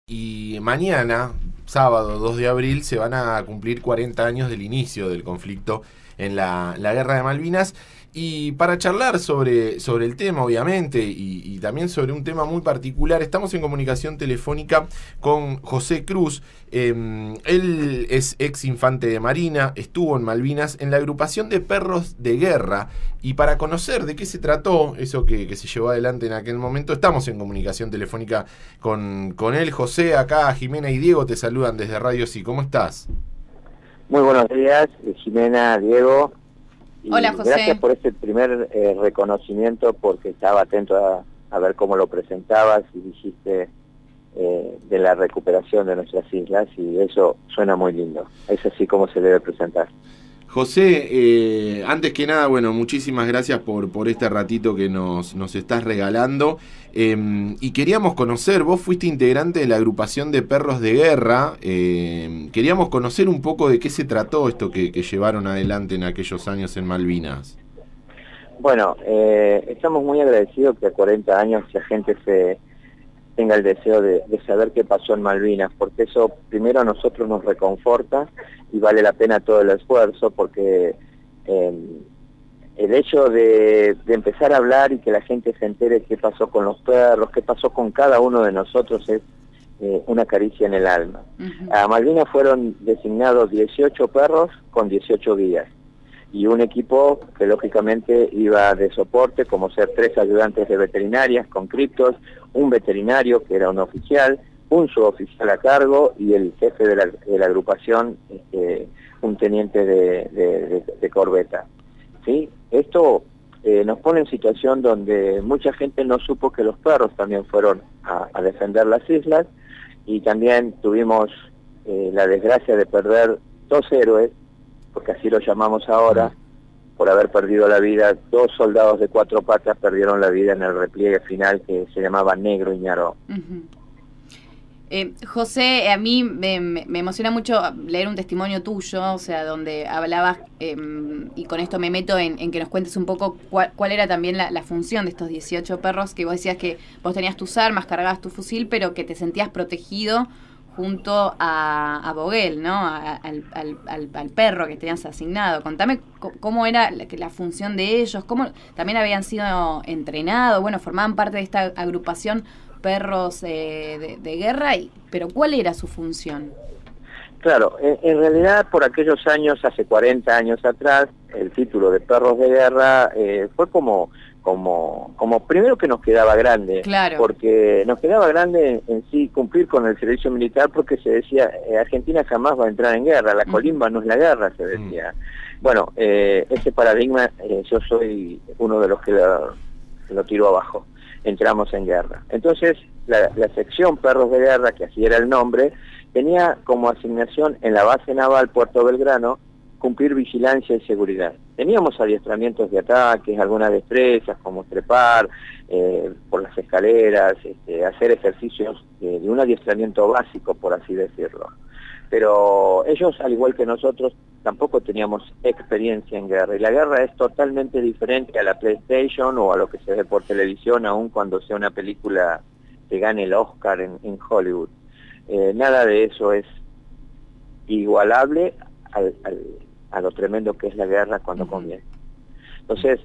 Y mañana, sábado 2 de abril, se van a cumplir 40 años del inicio del conflicto en la Guerra de Malvinas. Y para charlar sobre el tema, obviamente, y también sobre un tema muy particular, estamos en comunicación telefónica con José Cruz. Él es ex infante de Marina, estuvo en Malvinas en la agrupación de perros de guerra. Y para conocer de qué se trató eso que se llevó adelante en aquel momento, estamos en comunicación telefónica con él. José, acá Jimena y Diego te saludan desde Radio Sí. ¿Cómo estás? Muy buenos días, Jimena, Diego. Y hola, José. Gracias por este primer reconocimiento, porque estaba atento a ver cómo lo presentabas y dijiste de la recuperación de nuestras islas, y eso suena muy lindo. Es así como se debe presentar. José, antes que nada, bueno, muchísimas gracias por este ratito que nos estás regalando. Y queríamos conocer, vos fuiste integrante de la agrupación de perros de guerra. Queríamos conocer un poco de qué se trató esto que llevaron adelante en aquellos años en Malvinas. Bueno, estamos muy agradecidos que a 40 años la gente tenga el deseo de saber qué pasó en Malvinas, porque eso primero a nosotros nos reconforta y vale la pena todo el esfuerzo, porque el hecho de empezar a hablar y que la gente se entere qué pasó con los perros, qué pasó con cada uno de nosotros, es una caricia en el alma. A Malvinas fueron designados 18 perros con 18 guías, y un equipo que lógicamente iba de soporte, como ser 3 ayudantes de veterinarias con criptos, un veterinario que era un oficial, un suboficial a cargo y el jefe de la agrupación, un teniente de corbeta. ¿Sí? Esto nos pone en situación donde mucha gente no supo que los perros también fueron a defender las islas, y también tuvimos la desgracia de perder 2 héroes, porque así lo llamamos ahora, por haber perdido la vida. 2 soldados de 4 patas perdieron la vida en el repliegue final, que se llamaba Negro y Ñaró. José, a mí me emociona mucho leer un testimonio tuyo, o sea, donde hablabas, y con esto me meto en que nos cuentes un poco cuál era también la función de estos 18 perros, que vos decías que vos tenías tus armas, cargabas tu fusil, pero que te sentías protegido junto a Boguel, ¿no? Al perro que tenías asignado. Contame cómo era la función de ellos, cómo también habían sido entrenados, bueno, formaban parte de esta agrupación perros de guerra, pero ¿cuál era su función? Claro, en realidad por aquellos años, hace 40 años atrás, el título de perros de guerra fue como primero que nos quedaba grande, claro, porque nos quedaba grande en sí cumplir con el servicio militar, porque se decía, Argentina jamás va a entrar en guerra, la colimba no es la guerra, se decía. Bueno, ese paradigma, yo soy uno de los que lo tiró abajo. Entramos en guerra. Entonces, la sección Perros de Guerra, que así era el nombre, tenía como asignación en la base naval Puerto Belgrano cumplir vigilancia y seguridad. Teníamos adiestramientos de ataques, algunas destrezas como trepar por las escaleras, hacer ejercicios de un adiestramiento básico, por así decirlo. Pero ellos, al igual que nosotros, tampoco teníamos experiencia en guerra, y la guerra es totalmente diferente a la PlayStation o a lo que se ve por televisión, aun cuando sea una película que gane el Oscar en Hollywood. Nada de eso es igualable a lo tremendo que es la guerra cuando comienza. Entonces,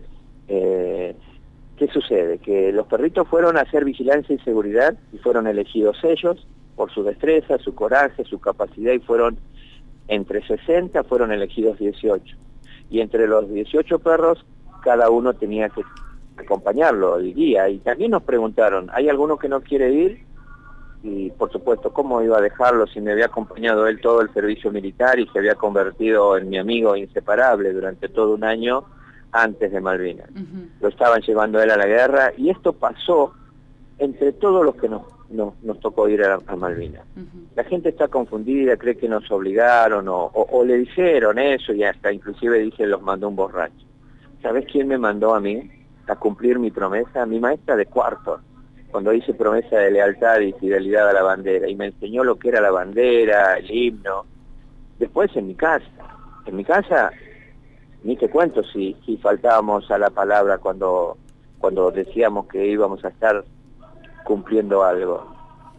¿qué sucede? Que los perritos fueron a hacer vigilancia y seguridad, y fueron elegidos ellos por su destreza, su coraje, su capacidad, y fueron entre 60, fueron elegidos 18. Y entre los 18 perros, cada uno tenía que acompañarlo, el guía. Y también nos preguntaron, ¿hay alguno que no quiere ir? Y por supuesto, ¿cómo iba a dejarlo si me había acompañado él todo el servicio militar y se había convertido en mi amigo inseparable durante todo un año antes de Malvinas? Lo estaban llevando él a la guerra, y esto pasó entre todos los que nos tocó ir a Malvinas. La gente está confundida, cree que nos obligaron o le dijeron eso, y hasta inclusive dice los mandó un borracho. ¿Sabés quién me mandó a mí a cumplir mi promesa? Mi maestra de cuarto, cuando hice promesa de lealtad y fidelidad a la bandera, y me enseñó lo que era la bandera, el himno. Después en mi casa, ni te cuento si faltábamos a la palabra cuando decíamos que íbamos a estar cumpliendo algo.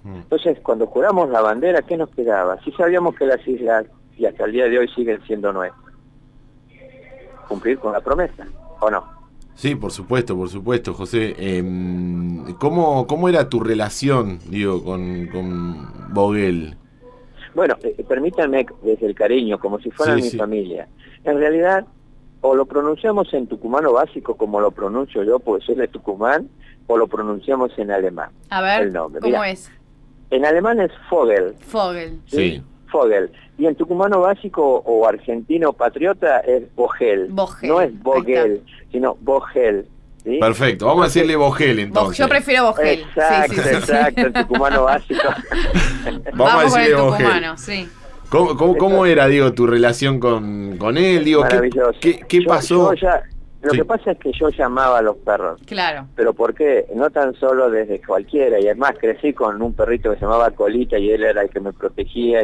Entonces, cuando juramos la bandera, ¿qué nos quedaba? Si sabíamos que las islas, y hasta el día de hoy, siguen siendo nuestras, cumplir con la promesa, ¿o no? Sí, por supuesto, José. ¿Cómo era tu relación, digo, con Vogel? Bueno, permítanme desde el cariño, como si fueran mi familia. En realidad, o lo pronunciamos en tucumano básico, como lo pronuncio yo, porque soy de Tucumán, o lo pronunciamos en alemán. A ver, el nombre. ¿cómo Mirá, es? En alemán es Vogel. Vogel. Sí. Vogel. Y en tucumano básico o argentino patriota es Vogel. No es Vogel, sino Vogel. ¿Sí? Perfecto, vamos a decirle Vogel entonces. Yo prefiero Vogel. Exacto, exacto, en tucumano básico. Vamos a decirle con el Vogel. tucumano, sí. ¿Cómo era, digo, tu relación con él? Digo, maravilloso. ¿Qué pasó? Lo que pasa es que yo llamaba a los perros. Claro. Pero ¿por qué? No tan solo desde cualquiera, y además crecí con un perrito que se llamaba Colita y él era el que me protegía y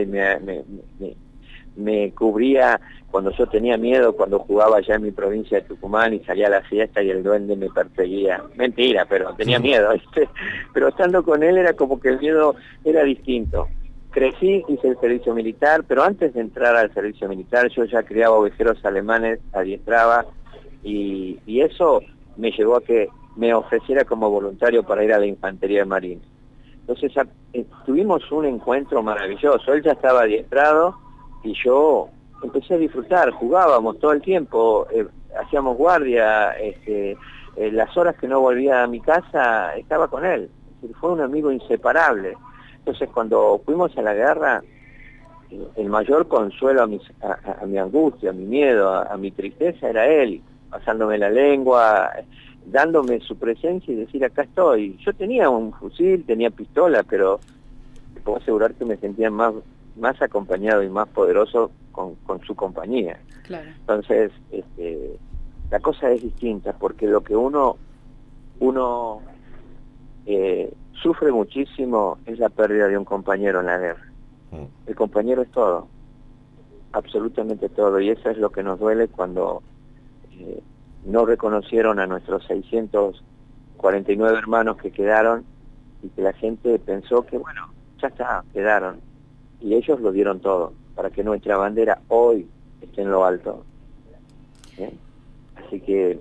me cubría cuando yo tenía miedo, cuando jugaba allá en mi provincia de Tucumán y salía a la fiesta y el duende me perseguía. Mentira, pero tenía miedo, ¿viste? Pero estando con él era como que el miedo era distinto. Crecí, hice el servicio militar, pero antes de entrar al servicio militar yo ya criaba ovejeros alemanes, adiestraba, y eso me llevó a que me ofreciera como voluntario para ir a la infantería de marina. Entonces tuvimos un encuentro maravilloso, él ya estaba adiestrado y yo empecé a disfrutar, jugábamos todo el tiempo, hacíamos guardia, las horas que no volvía a mi casa estaba con él, fue un amigo inseparable. Entonces cuando fuimos a la guerra, el mayor consuelo a mi angustia, a mi miedo, a mi tristeza era él, pasándome la lengua, dándome su presencia y decir acá estoy. Yo tenía un fusil, tenía pistola, pero te puedo asegurar que me sentía más acompañado y más poderoso con su compañía. Claro. Entonces, la cosa es distinta, porque lo que uno sufre muchísimo es la pérdida de un compañero en la guerra. El compañero es todo, absolutamente todo, y eso es lo que nos duele cuando no reconocieron a nuestros 649 hermanos que quedaron y que la gente pensó que bueno, ya está, quedaron, y ellos lo dieron todo para que nuestra bandera hoy esté en lo alto. Así que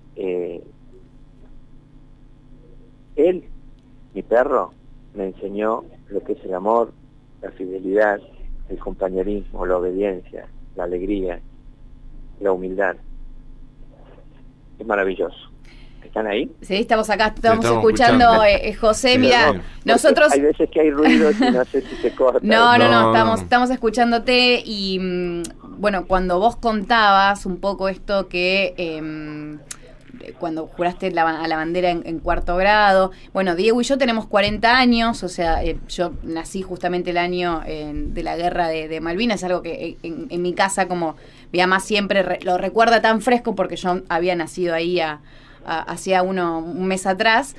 él, mi perro, me enseñó lo que es el amor, la fidelidad, el compañerismo, la obediencia, la alegría, la humildad. Es maravilloso. ¿Están ahí? Sí, estamos acá, estamos escuchando, José, sí, mira, nosotros... Hay veces que hay ruidos y no sé si se corta. No, estamos escuchándote y, bueno, cuando vos contabas un poco esto que... cuando juraste a la bandera en cuarto grado. Bueno, Diego y yo tenemos 40 años, o sea, yo nací justamente el año de la guerra de Malvinas, es algo que en mi casa como mi mamá siempre lo recuerda tan fresco porque yo había nacido ahí hacía un mes atrás.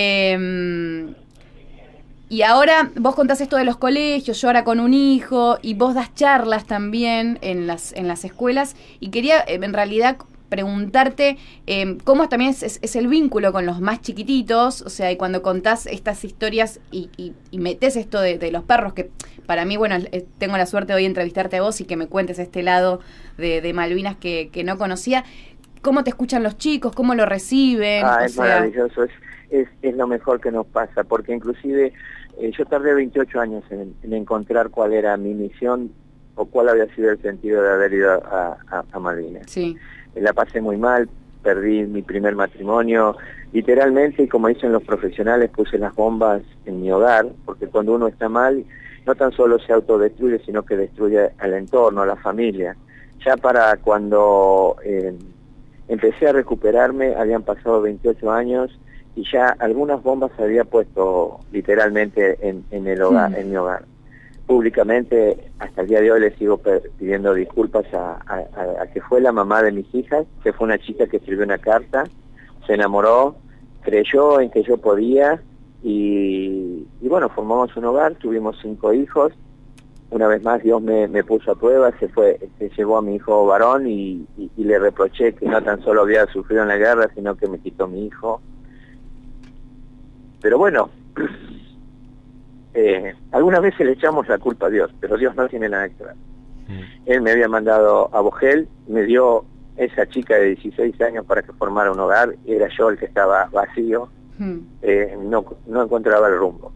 Y ahora vos contás esto de los colegios, yo ahora con un hijo, y vos das charlas también en las escuelas, y quería en realidad preguntarte cómo también es el vínculo con los más chiquititos, o sea, y cuando contás estas historias y metés esto de los perros, que para mí, bueno, tengo la suerte de hoy entrevistarte a vos y que me cuentes este lado de Malvinas que no conocía. ¿Cómo te escuchan los chicos? ¿Cómo lo reciben? Es maravilloso, es lo mejor que nos pasa, porque inclusive yo tardé 28 años en encontrar cuál era mi misión o cuál había sido el sentido de haber ido a Malvinas. Sí. La pasé muy mal, perdí mi primer matrimonio, literalmente, y como dicen los profesionales, puse las bombas en mi hogar, porque cuando uno está mal, no tan solo se autodestruye, sino que destruye al entorno, a la familia. Ya para cuando empecé a recuperarme, habían pasado 28 años, y ya algunas bombas se había puesto literalmente en el hogar, en mi hogar. Públicamente, hasta el día de hoy le sigo pidiendo disculpas a que fue la mamá de mis hijas, que fue una chica que escribió una carta, se enamoró, creyó en que yo podía, y bueno, formamos un hogar, tuvimos 5 hijos. Una vez más Dios me puso a prueba, se llevó a mi hijo varón y le reproché que no tan solo había sufrido en la guerra, sino que me quitó mi hijo. Pero bueno, algunas veces le echamos la culpa a Dios, pero Dios no tiene nada que ver. Él me había mandado a Bogel, me dio esa chica de 16 años para que formara un hogar, era yo el que estaba vacío, no encontraba el rumbo.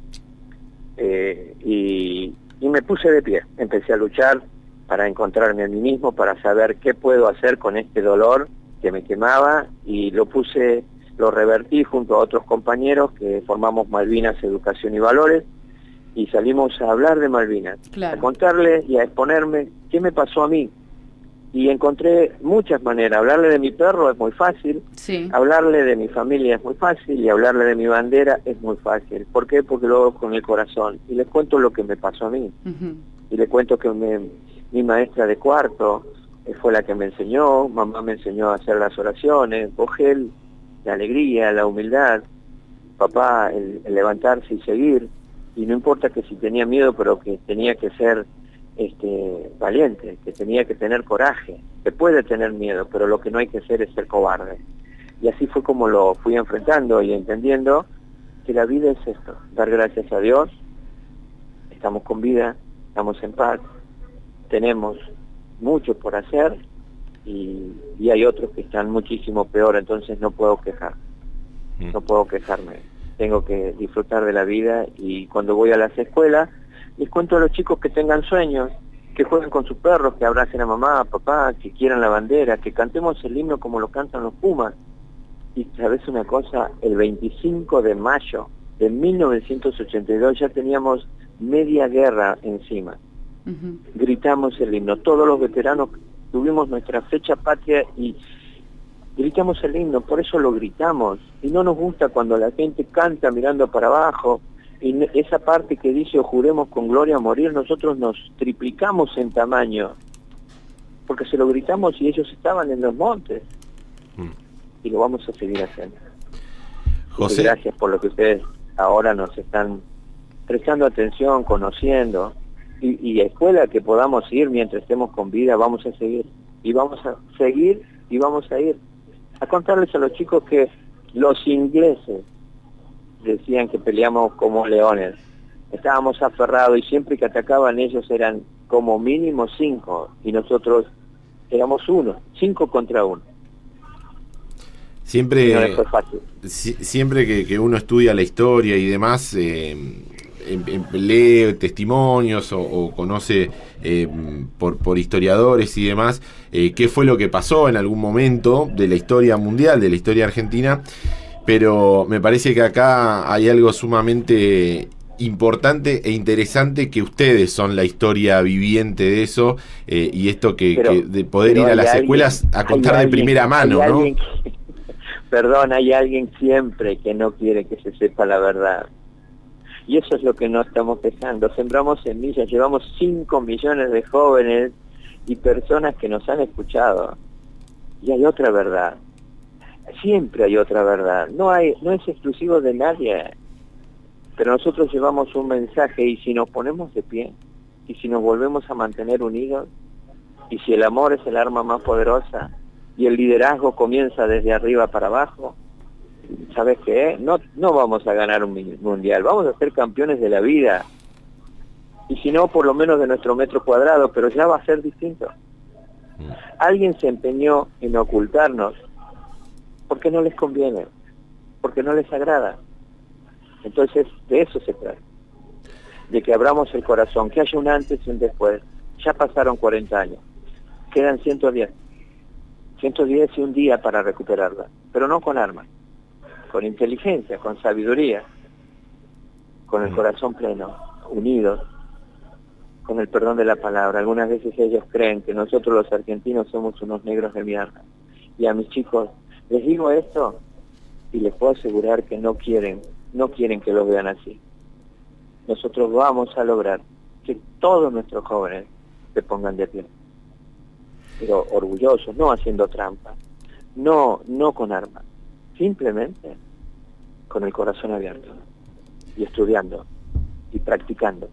Y me puse de pie, empecé a luchar para encontrarme a mí mismo, para saber qué puedo hacer con este dolor que me quemaba, y lo revertí junto a otros compañeros que formamos Malvinas Educación y Valores, y salimos a hablar de Malvinas, claro, a contarle y a exponerme qué me pasó a mí. Y encontré muchas maneras. Hablarle de mi perro es muy fácil, sí, hablarle de mi familia es muy fácil, y hablarle de mi bandera es muy fácil. ¿Por qué? Porque lo hago con el corazón. Y les cuento lo que me pasó a mí. Y les cuento que mi maestra de cuarto fue la que me enseñó, mamá me enseñó a hacer las oraciones, Bogel, la alegría, la humildad, papá, el levantarse y seguir. Y no importa que si tenía miedo, pero que tenía que ser valiente, que tenía que tener coraje. Se puede tener miedo, pero lo que no hay que hacer es ser cobarde. Y así fue como lo fui enfrentando y entendiendo que la vida es esto, dar gracias a Dios, estamos con vida, estamos en paz, tenemos mucho por hacer, y hay otros que están muchísimo peor, entonces no puedo quejarme. Tengo que disfrutar de la vida, y cuando voy a las escuelas les cuento a los chicos que tengan sueños, que jueguen con sus perros, que abracen a mamá, a papá, que quieran la bandera, que cantemos el himno como lo cantan los Pumas. Y sabes una cosa, el 25 de mayo de 1982 ya teníamos media guerra encima. Gritamos el himno, todos los veteranos tuvimos nuestra fecha patria y gritamos el himno, por eso lo gritamos. Y no nos gusta cuando la gente canta mirando para abajo, y esa parte que dice "o juremos con gloria a morir", nosotros nos triplicamos en tamaño, porque se lo gritamos y ellos estaban en los montes. Y lo vamos a seguir haciendo. José, y gracias por lo que ustedes ahora nos están prestando atención, conociendo, y escuela que podamos ir mientras estemos con vida, vamos a seguir, y vamos a seguir, y vamos a ir a contarles a los chicos que los ingleses decían que peleamos como leones, estábamos aferrados, y siempre que atacaban ellos eran como mínimo 5, y nosotros éramos 5 contra 1. Siempre, no les fue fácil. Siempre que uno estudia la historia y demás, lee testimonios o conoce por historiadores y demás, qué fue lo que pasó en algún momento de la historia mundial, de la historia argentina, pero me parece que acá hay algo sumamente importante e interesante, que ustedes son la historia viviente de eso, y esto de poder ir a las escuelas a contar de primera mano, ¿no? Perdón, hay alguien siempre que no quiere que se sepa la verdad. Y eso es lo que no estamos dejando. Sembramos semillas, llevamos 5 millones de jóvenes y personas que nos han escuchado. Y hay otra verdad. Siempre hay otra verdad. No es exclusivo de nadie. Pero nosotros llevamos un mensaje, y si nos ponemos de pie, y si nos volvemos a mantener unidos, y si el amor es el arma más poderosa, y el liderazgo comienza desde arriba para abajo, ¿sabes qué? No vamos a ganar un mundial, vamos a ser campeones de la vida. Y si no, por lo menos de nuestro metro cuadrado, pero ya va a ser distinto. Alguien se empeñó en ocultarnos porque no les conviene, porque no les agrada. Entonces, de eso se trata. De que abramos el corazón, que haya un antes y un después. Ya pasaron 40 años, quedan 110 y un día para recuperarla, pero no con armas, con inteligencia, con sabiduría, con el corazón pleno, unidos, con el perdón de la palabra. Algunas veces ellos creen que nosotros los argentinos somos unos negros de mierda, y a mis chicos les digo esto y les puedo asegurar que no quieren que los vean así. Nosotros vamos a lograr que todos nuestros jóvenes se pongan de pie, pero orgullosos, no haciendo trampa, no con armas, simplemente con el corazón abierto y estudiando y practicando,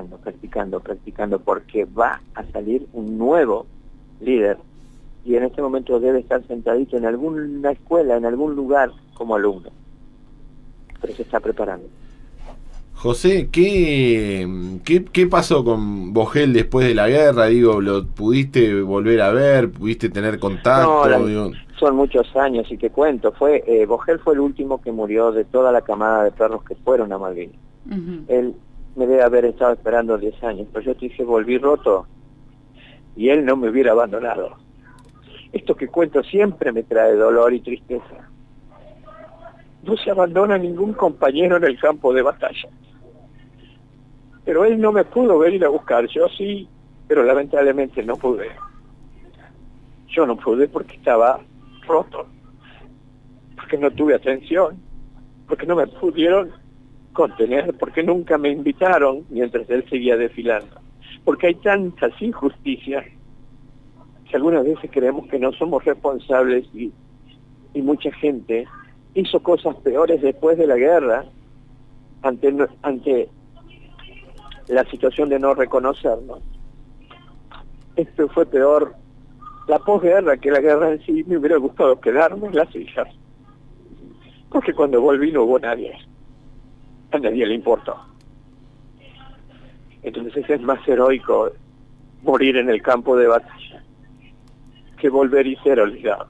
porque va a salir un nuevo líder, y en este momento debe estar sentadito en alguna escuela, en algún lugar como alumno, pero se está preparando. José, ¿qué pasó con Vogel después de la guerra? Digo, ¿lo pudiste volver a ver? ¿Pudiste tener contacto? No, son muchos años y te cuento, Vogel fue el último que murió de toda la camada de perros que fueron a Malvinas. Él me debe haber estado esperando 10 años, pero yo te dije, volví roto y él no me hubiera abandonado. Esto que cuento siempre me trae dolor y tristeza. No se abandona ningún compañero en el campo de batalla. Pero él no me pudo venir a buscar, yo sí, pero lamentablemente no pude. Yo no pude porque estaba roto, porque no tuve atención, porque no me pudieron contener, porque nunca me invitaron mientras él seguía desfilando. Porque hay tantas injusticias que algunas veces creemos que no somos responsables y mucha gente hizo cosas peores después de la guerra ante la situación de no reconocernos. Esto fue peor la posguerra que la guerra en sí. Me hubiera gustado quedarme en las hijas, porque cuando volví no hubo nadie, a nadie le importó. Entonces es más heroico morir en el campo de batalla que volver y ser olvidado.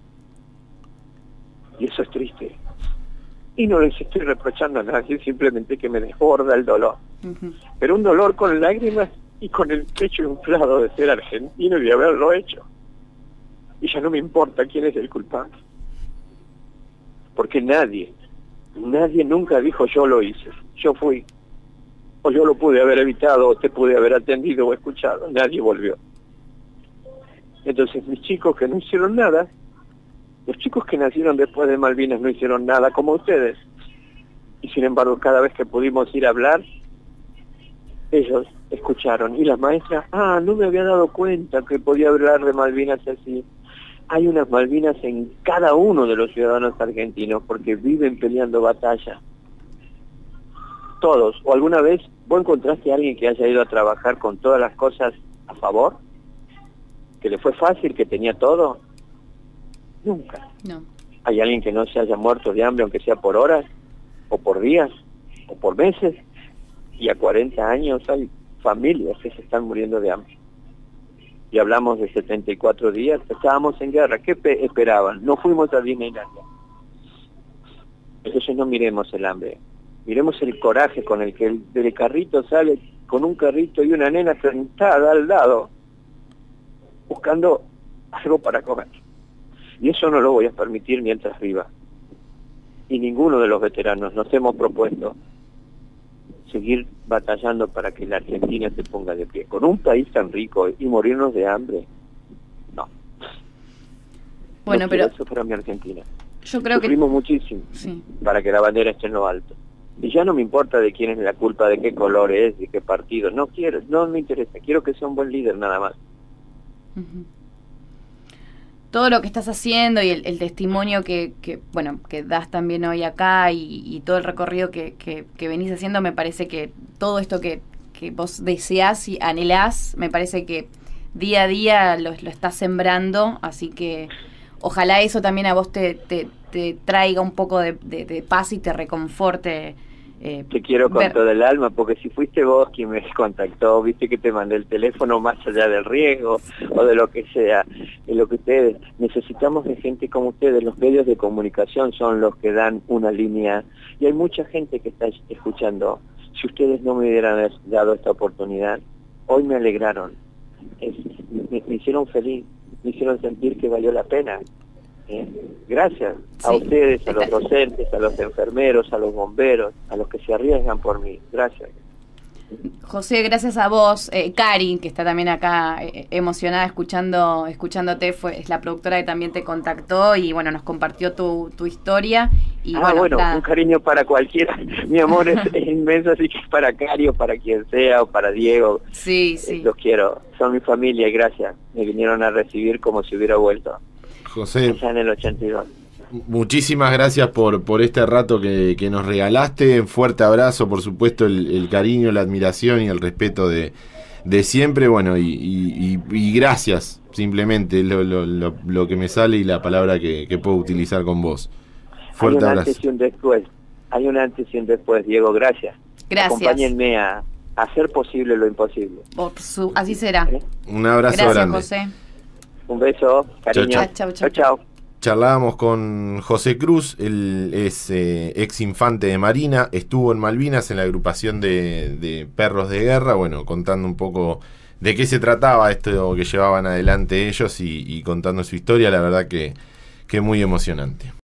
Y eso es triste. Y no les estoy reprochando a nadie, simplemente que me desborda el dolor. Pero un dolor con lágrimas y con el pecho inflado de ser argentino y de haberlo hecho. Y ya no me importa quién es el culpable. Porque nadie nunca dijo yo lo hice, yo fui. O yo lo pude haber evitado, o te pude haber atendido o escuchado. Nadie volvió. Entonces mis chicos que no hicieron nada, los chicos que nacieron después de Malvinas no hicieron nada como ustedes. Y sin embargo, cada vez que pudimos ir a hablar, ellos escucharon. Y las maestras, no me había dado cuenta que podía hablar de Malvinas así. Hay unas Malvinas en cada uno de los ciudadanos argentinos porque viven peleando batalla. Todos. ¿O alguna vez vos encontraste a alguien que haya ido a trabajar con todas las cosas a favor? ¿Que le fue fácil, que tenía todo? Nunca. No. ¿Hay alguien que no se haya muerto de hambre, aunque sea por horas, o por días, o por meses? Y a 40 años hay familias que se están muriendo de hambre. Y hablamos de 74 días, estábamos en guerra. ¿Qué esperaban? No fuimos a Disneylandia. Entonces no miremos el hambre, miremos el coraje con el que el del carrito sale con un carrito y una nena sentada al lado, buscando algo para comer. Y eso no lo voy a permitir mientras viva. Y ninguno de los veteranos nos hemos propuesto seguir batallando para que la Argentina se ponga de pie. Con un país tan rico y morirnos de hambre, no. Bueno, no pero eso para mi Argentina. Yo creo Sufrimos muchísimo para que la bandera esté en lo alto. Y ya no me importa de quién es la culpa, de qué color es, de qué partido. No quiero, no me interesa. Quiero que sea un buen líder nada más. Todo lo que estás haciendo y el testimonio que das también hoy acá y todo el recorrido que venís haciendo, me parece que todo esto que vos deseás y anhelás, me parece que día a día lo estás sembrando, así que ojalá eso también a vos te traiga un poco de paz y te reconforte. Te quiero con todo el alma, porque si fuiste vos quien me contactó, viste que te mandé el teléfono más allá del riesgo o de lo que sea, de lo que ustedes, necesitamos de gente como ustedes. Los medios de comunicación son los que dan una línea y hay mucha gente que está escuchando. Si ustedes no me hubieran dado esta oportunidad, hoy me alegraron, me hicieron feliz, me hicieron sentir que valió la pena. Gracias a ustedes, a los docentes, a los enfermeros, a los bomberos, a los que se arriesgan por mí. Gracias. José, gracias a vos. Cari, que está también acá emocionada escuchándote, es la productora que también te contactó y bueno, nos compartió tu historia. Y un cariño para cualquiera. Mi amor es inmenso, así que para Cari o para quien sea o para Diego. Sí. Los quiero, son mi familia y gracias. Me vinieron a recibir como si hubiera vuelto. José, ya en el 82. Muchísimas gracias por este rato que nos regalaste. Un fuerte abrazo, por supuesto, el cariño, la admiración y el respeto de siempre. Bueno, y gracias, simplemente, lo que me sale y la palabra que puedo utilizar con vos. Fuerte abrazo. Hay un antes y un después, Diego, gracias. Gracias. Acompáñenme a hacer posible lo imposible. Así será. Un abrazo Gracias, grande. José. Un beso, cariño. Chau, chau. Charlábamos con José Cruz, él es ex infante de Marina, estuvo en Malvinas en la agrupación de perros de guerra, bueno, contando un poco de qué se trataba esto que llevaban adelante ellos y contando su historia, la verdad que muy emocionante.